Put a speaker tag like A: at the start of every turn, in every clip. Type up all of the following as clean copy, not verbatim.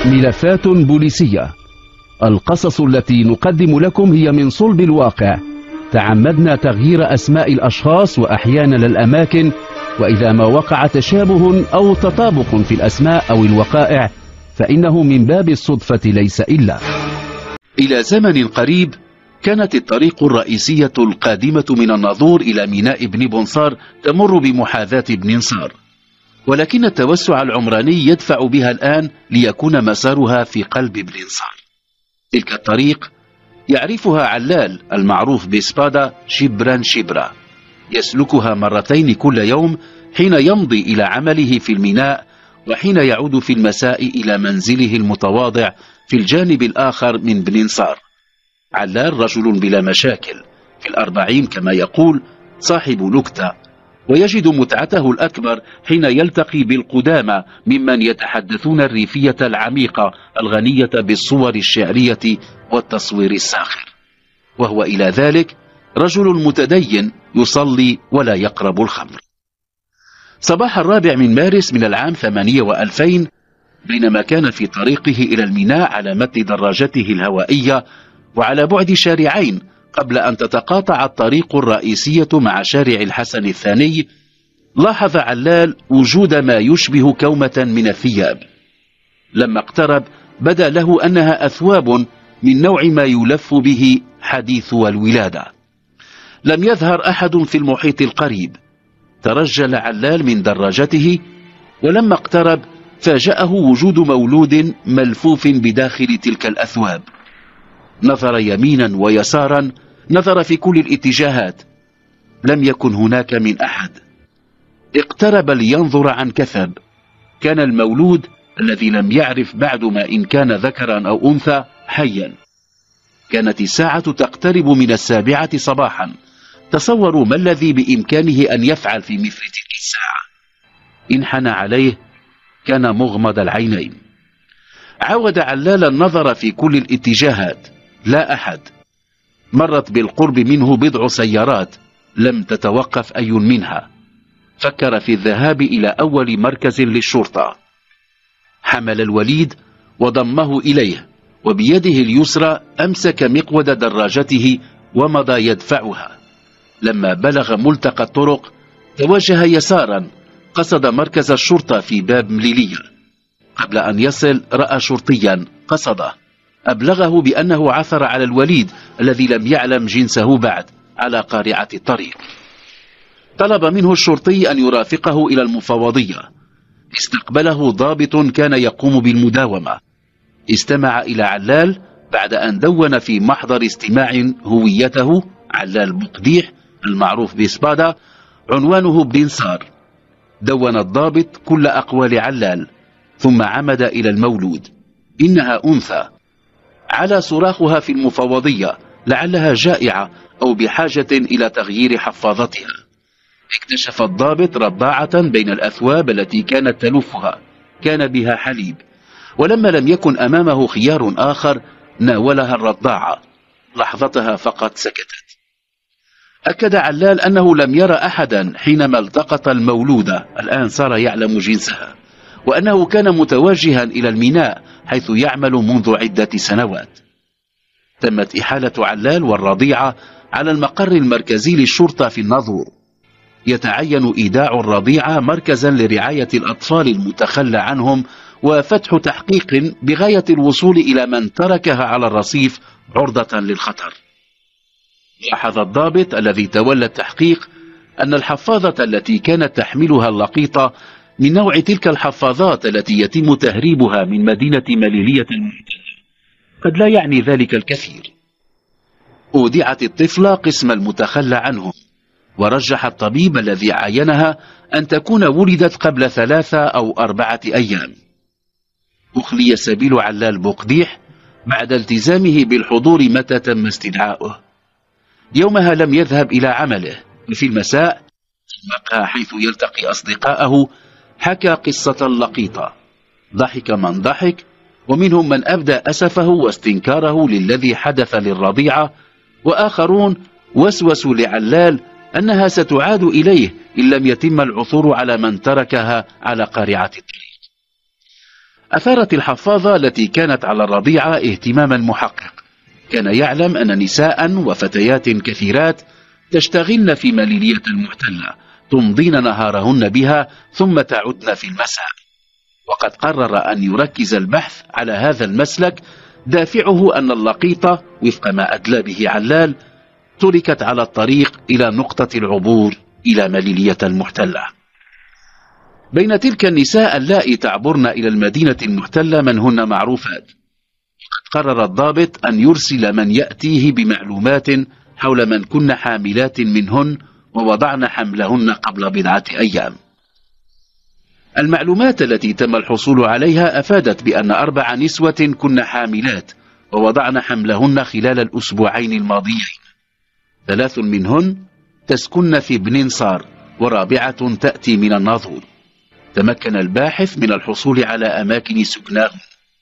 A: ملفات بوليسية. القصص التي نقدم لكم هي من صلب الواقع. تعمدنا تغيير أسماء الأشخاص وأحيانا الأماكن، وإذا ما وقع تشابه أو تطابق في الأسماء أو الوقائع فإنه من باب الصدفة ليس إلا.
B: إلى زمن قريب كانت الطريق الرئيسية القادمة من الناظور إلى ميناء بني بنصار تمر بمحاذاة بني نصار، ولكن التوسع العمراني يدفع بها الآن ليكون مسارها في قلب بني نصار. تلك الطريق يعرفها علال المعروف بسبادا شبرا شبرا، يسلكها مرتين كل يوم حين يمضي إلى عمله في الميناء، وحين يعود في المساء إلى منزله المتواضع في الجانب الآخر من بني نصار. علال رجل بلا مشاكل، في ال40 كما يقول، صاحب نكتة، ويجد متعته الأكبر حين يلتقي بالقدامى ممن يتحدثون الريفية العميقة الغنية بالصور الشعرية والتصوير الساخر، وهو إلى ذلك رجل متدين يصلي ولا يقرب الخمر. صباح 4 من مارس من العام 8 و2000، بينما كان في طريقه إلى الميناء على متن دراجته الهوائية وعلى بعد شارعين قبل أن تتقاطع الطريق الرئيسية مع شارع الحسن الثاني، لاحظ علال وجود ما يشبه كومة من الثياب. لما اقترب بدا له أنها أثواب من نوع ما يلف به حديث الولادة. لم يظهر أحد في المحيط القريب. ترجل علال من دراجته، ولما اقترب فاجأه وجود مولود ملفوف بداخل تلك الأثواب. نظر يمينا ويسارا، نظر في كل الاتجاهات، لم يكن هناك من أحد. اقترب لينظر عن كثب. كان المولود الذي لم يعرف بعد ما إن كان ذكرا أو أنثى حيا. كانت الساعة تقترب من 7 صباحا. تصوروا ما الذي بإمكانه أن يفعل في مثل تلك الساعة. انحنى عليه، كان مغمض العينين. عاود علال النظر في كل الاتجاهات، لا أحد. مرت بالقرب منه بضع سيارات، لم تتوقف أي منها. فكر في الذهاب إلى أول مركز للشرطة. حمل الوليد وضمه إليه، وبيده اليسرى أمسك مقود دراجته ومضى يدفعها. لما بلغ ملتقى الطرق توجه يسارا، قصد مركز الشرطة في باب مليلية. قبل أن يصل رأى شرطيا قصده، أبلغه بأنه عثر على الوليد الذي لم يعلم جنسه بعد على قارعة الطريق. طلب منه الشرطي أن يرافقه إلى المفوضية. استقبله ضابط كان يقوم بالمداومة. استمع إلى علال بعد أن دون في محضر استماع هويته علال بقديح المعروف بسبادا، عنوانه بني نصار. دون الضابط كل أقوال علال، ثم عمد إلى المولود. إنها أنثى. على صراخها في المفوضية لعلها جائعة أو بحاجة إلى تغيير حفاظتها. اكتشف الضابط رضاعة بين الأثواب التي كانت تلفها، كان بها حليب، ولما لم يكن أمامه خيار آخر ناولها الرضاعة. لحظتها فقط سكتت. أكد علال أنه لم يرى أحدا حينما التقط المولودة، الآن صار يعلم جنسها، وأنه كان متوجها إلى الميناء حيث يعمل منذ عدة سنوات. تمت إحالة علال والرضيعة على المقر المركزي للشرطة في الناظور. يتعين إيداع الرضيعة مركزا لرعاية الأطفال المتخلى عنهم، وفتح تحقيق بغاية الوصول إلى من تركها على الرصيف عرضة للخطر. لاحظ الضابط الذي تولى التحقيق أن الحفاظة التي كانت تحملها اللقيطة من نوع تلك الحفاظات التي يتم تهريبها من مدينة مليلية المحتلة. قد لا يعني ذلك الكثير. أودعت الطفلة قسم المتخلى عنهم، ورجح الطبيب الذي عاينها أن تكون ولدت قبل 3 أو 4 أيام. أخلي سبيل علال بقديح بعد التزامه بالحضور متى تم استدعاؤه. يومها لم يذهب إلى عمله، وفي المساء في المقهى حيث يلتقي أصدقائه حكى قصة اللقيطة. ضحك من ضحك، ومنهم من أبدى أسفه واستنكاره للذي حدث للرضيعة، وآخرون وسوسوا لعلال أنها ستعاد إليه إن لم يتم العثور على من تركها على قارعة الطريق. أثارت الحفاظة التي كانت على الرضيعة اهتمام المحقق. كان يعلم أن نساء وفتيات كثيرات تشتغلن في ماليلية المحتلة، تمضين نهارهن بها ثم تعدن في المساء. وقد قرر أن يركز البحث على هذا المسلك، دافعه أن اللقيطة وفق ما أدلى به علال تركت على الطريق إلى نقطة العبور إلى ماليلية المحتلة. بين تلك النساء اللائي تعبرن إلى المدينة المحتلة من هن معروفات. قد قرر الضابط أن يرسل من يأتيه بمعلومات حول من كن حاملات منهن ووضعن حملهن قبل بضعة أيام. المعلومات التي تم الحصول عليها أفادت بأن 4 نسوة كن حاملات ووضعن حملهن خلال الأسبوعين الماضيين. 3 منهن تسكن في بنينصار ورابعة تأتي من الناظور. تمكن الباحث من الحصول على أماكن سكناهم.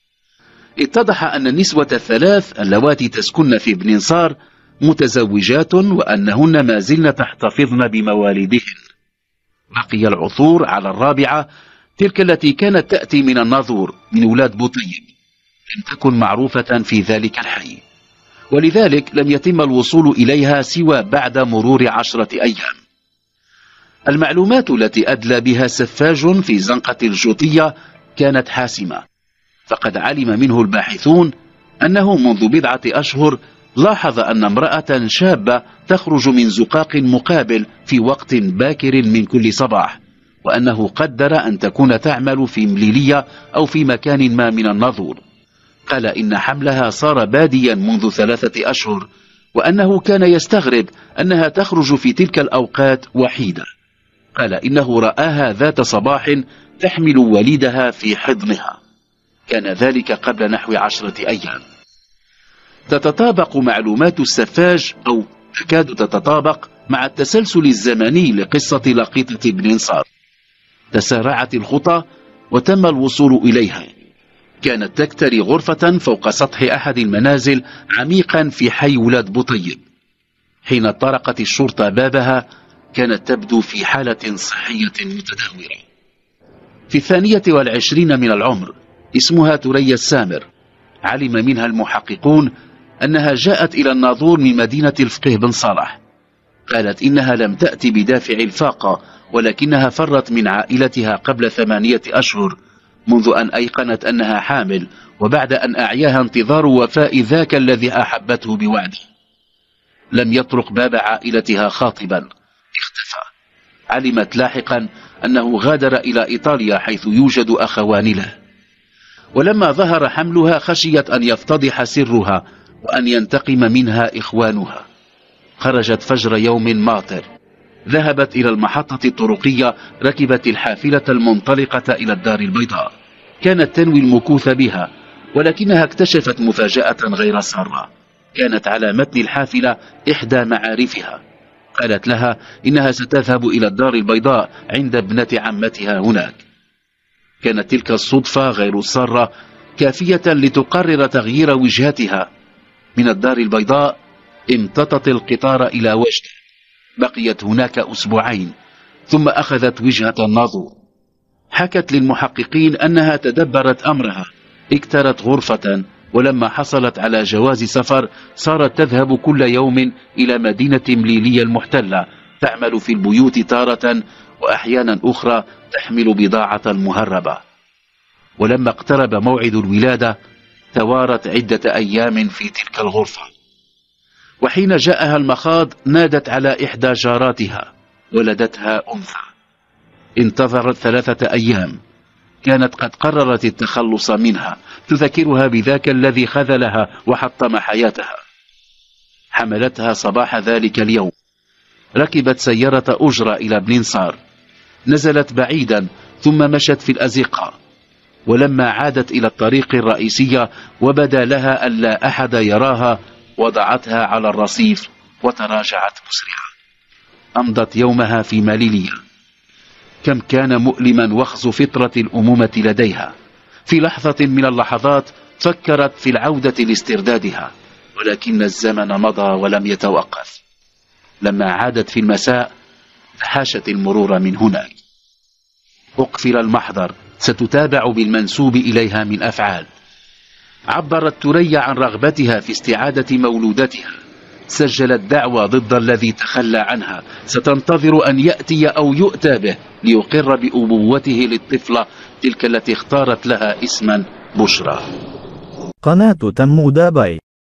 B: اتضح أن النسوة ال3 اللواتي تسكن في بنينصار متزوجات وأنهن ما زلن تحتفظن بمواليدهن. بقي العثور على الرابعة، تلك التي كانت تأتي من الناظور من ولاد بوطيب، لم تكن معروفة في ذلك الحي، ولذلك لم يتم الوصول إليها سوى بعد مرور 10 أيام. المعلومات التي أدلى بها سفاج في زنقة الجوطية كانت حاسمة، فقد علم منه الباحثون أنه منذ 10 أشهر لاحظ أن امرأة شابة تخرج من زقاق مقابل في وقت باكر من كل صباح، وأنه قدر أن تكون تعمل في مليلية أو في مكان ما من الناظور. قال إن حملها صار باديا منذ 3 أشهر، وأنه كان يستغرب أنها تخرج في تلك الأوقات وحيدة. قال إنه رآها ذات صباح تحمل وليدها في حضنها. كان ذلك قبل نحو 10 أيام. تتطابق معلومات السفاج أو تكاد تتطابق مع التسلسل الزمني لقصة لقيطة بنينصار. تسارعت الخطى وتم الوصول إليها. كانت تكتري غرفة فوق سطح أحد المنازل عميقا في حي ولاد بوطيب. حين طرقت الشرطة بابها كانت تبدو في حالة صحية متدهورة. في 22 من العمر، اسمها ثريا السامر. علم منها المحققون أنها جاءت إلى الناظور من مدينة الفقيه بن صالح. قالت إنها لم تأتي بدافع الفاقة، ولكنها فرت من عائلتها قبل 8 أشهر منذ أن أيقنت أنها حامل، وبعد أن أعياها انتظار وفاء ذاك الذي أحبته بوعده. لم يطرق باب عائلتها خاطبا، اختفى. علمت لاحقا أنه غادر إلى إيطاليا حيث يوجد أخوان له. ولما ظهر حملها خشيت أن يفتضح سرها وأن ينتقم منها إخوانها. خرجت فجر يوم ماطر، ذهبت إلى المحطة الطرقية، ركبت الحافلة المنطلقة إلى الدار البيضاء. كانت تنوي المكوث بها، ولكنها اكتشفت مفاجأة غير سارة. كانت على متن الحافلة إحدى معارفها. قالت لها إنها ستذهب إلى الدار البيضاء عند ابنة عمتها هناك. كانت تلك الصدفة غير السارة كافية لتقرر تغيير وجهتها. من الدار البيضاء امتطت القطار إلى وجدة. بقيت هناك 2 أسبوعين ثم أخذت وجهة الناظور. حكت للمحققين أنها تدبرت أمرها، اكترت غرفة، ولما حصلت على جواز سفر صارت تذهب كل يوم إلى مدينة مليلية المحتلة، تعمل في البيوت تارة، وأحيانا أخرى تحمل بضاعة مهربة. ولما اقترب موعد الولادة توارت عدة أيام في تلك الغرفة. وحين جاءها المخاض نادت على إحدى جاراتها، ولدتها أنثى. انتظرت 3 أيام. كانت قد قررت التخلص منها، تذكرها بذاك الذي خذلها وحطم حياتها. حملتها صباح ذلك اليوم. ركبت سيارة أجرة إلى بنينصار، نزلت بعيدا ثم مشت في الأزقة. ولما عادت إلى الطريق الرئيسية وبدا لها ألا أحد يراها، وضعتها على الرصيف وتراجعت مسرعة. أمضت يومها في ماليلية. كم كان مؤلما وخز فطرة الأمومة لديها. في لحظة من اللحظات فكرت في العودة لاستردادها، ولكن الزمن مضى ولم يتوقف. لما عادت في المساء تحاشت المرور من هناك. أقفل المحضر، ستتابع بالمنسوب إليها من أفعال. عبرت ثريا عن رغبتها في استعادة مولودتها، سجلت دعوى ضد الذي تخلى عنها، ستنتظر أن يأتي أو يؤتى به ليقر بأبوته للطفلة تلك التي اختارت لها اسما بشرى.
C: قناة تمو دابي.